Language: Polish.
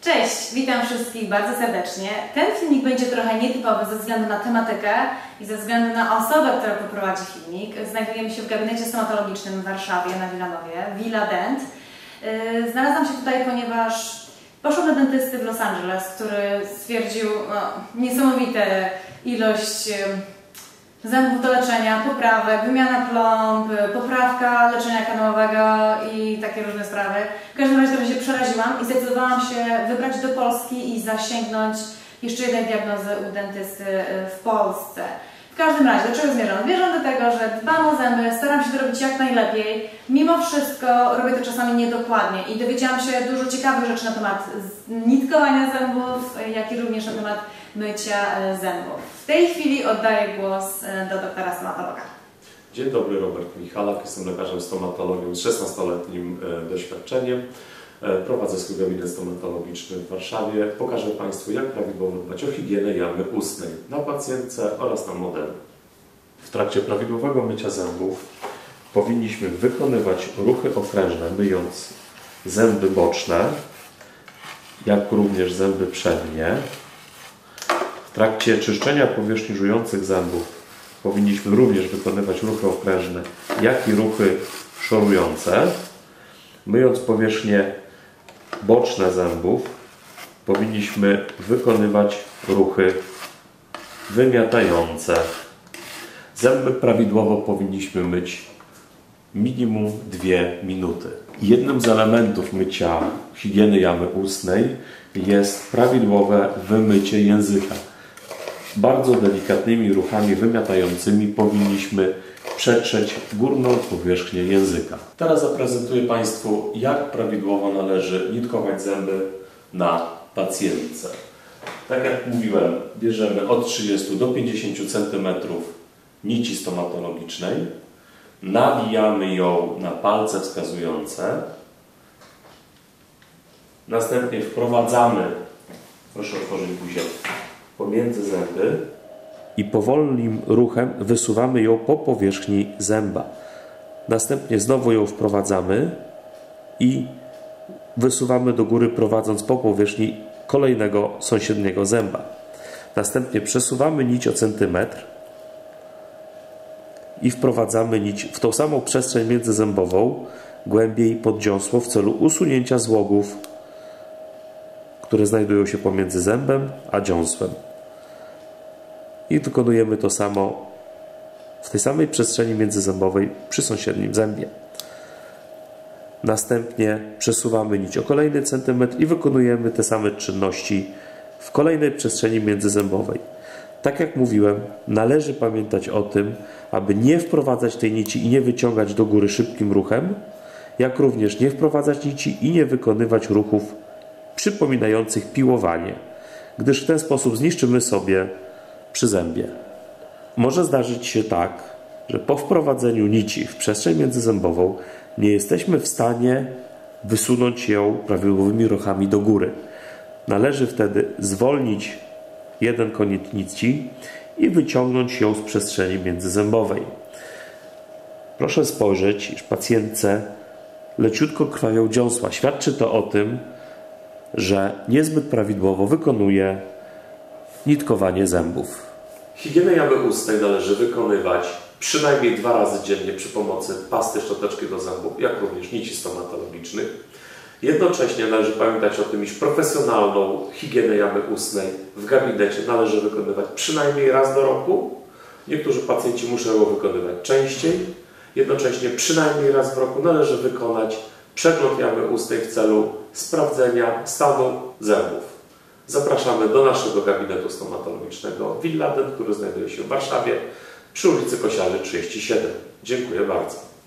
Cześć, witam wszystkich bardzo serdecznie. Ten filmik będzie trochę nietypowy ze względu na tematykę i ze względu na osobę, która poprowadzi filmik. Znajdujemy się w gabinecie stomatologicznym w Warszawie na Wilanowie, Villa Dent. Znalazłam się tutaj, ponieważ poszłam do dentysty w Los Angeles, który stwierdził niesamowitą ilość zębów do leczenia, poprawek, wymiana plomb, poprawka leczenia kanałowego i takie różne sprawy. W każdym razie trochę się przeraziłam i zdecydowałam się wybrać do Polski i zasięgnąć jeszcze jednej diagnozy u dentysty w Polsce. W każdym razie, do czego zmierzam? Zmierzam do tego, że dbam o zęby, staram się to robić jak najlepiej. Mimo wszystko robię to czasami niedokładnie i dowiedziałam się dużo ciekawych rzeczy na temat nitkowania zębów, jak i również na temat mycia zębów. W tej chwili oddaję głos do doktora stomatologa. Dzień dobry, Robert Michalak, jestem lekarzem stomatologiem z 16-letnim doświadczeniem. Prowadzę swój gabinet stomatologiczny w Warszawie. Pokażę Państwu, jak prawidłowo dbać o higienę jamy ustnej na pacjentce oraz na modelu. W trakcie prawidłowego mycia zębów powinniśmy wykonywać ruchy okrężne, myjąc zęby boczne, jak również zęby przednie. W trakcie czyszczenia powierzchni żujących zębów powinniśmy również wykonywać ruchy okrężne, jak i ruchy szorujące. Myjąc powierzchnie boczne zębów powinniśmy wykonywać ruchy wymiatające. Zęby prawidłowo powinniśmy myć minimum 2 minuty. Jednym z elementów mycia higieny jamy ustnej jest prawidłowe wymycie języka. Bardzo delikatnymi ruchami wymiatającymi powinniśmy przetrzeć górną powierzchnię języka. Teraz zaprezentuję Państwu, jak prawidłowo należy nitkować zęby na pacjentce. Tak jak mówiłem, bierzemy od 30 do 50 cm nici stomatologicznej, nawijamy ją na palce wskazujące, następnie wprowadzamy, proszę otworzyć buzię, pomiędzy zęby i powolnym ruchem wysuwamy ją po powierzchni zęba. Następnie znowu ją wprowadzamy i wysuwamy do góry, prowadząc po powierzchni kolejnego sąsiedniego zęba. Następnie przesuwamy nić o centymetr i wprowadzamy nić w tą samą przestrzeń międzyzębową, głębiej pod dziąsło w celu usunięcia złogów, które znajdują się pomiędzy zębem a dziąsłem. I wykonujemy to samo w tej samej przestrzeni międzyzębowej przy sąsiednim zębie. Następnie przesuwamy nić o kolejny centymetr i wykonujemy te same czynności w kolejnej przestrzeni międzyzębowej. Tak jak mówiłem, należy pamiętać o tym, aby nie wprowadzać tej nici i nie wyciągać do góry szybkim ruchem, jak również nie wprowadzać nici i nie wykonywać ruchów przypominających piłowanie, gdyż w ten sposób zniszczymy sobie przyzębie. Może zdarzyć się tak, że po wprowadzeniu nici w przestrzeń międzyzębową nie jesteśmy w stanie wysunąć ją prawidłowymi ruchami do góry. Należy wtedy zwolnić jeden koniec nici i wyciągnąć ją z przestrzeni międzyzębowej. Proszę spojrzeć, iż pacjentce leciutko krwawią dziąsła. Świadczy to o tym, że niezbyt prawidłowo wykonuje nitkowanie zębów. Higienę jamy ustnej należy wykonywać przynajmniej 2 razy dziennie przy pomocy pasty szczoteczki do zębów, jak również nici stomatologicznych. Jednocześnie należy pamiętać o tym, iż profesjonalną higienę jamy ustnej w gabinecie należy wykonywać przynajmniej raz do roku. Niektórzy pacjenci muszą ją wykonywać częściej. Jednocześnie przynajmniej raz w roku należy wykonać przegląd jamy ustnej w celu sprawdzenia stanu zębów. Zapraszamy do naszego gabinetu stomatologicznego Villa Dent, który znajduje się w Warszawie przy ulicy Kosiarzy 37. Dziękuję bardzo.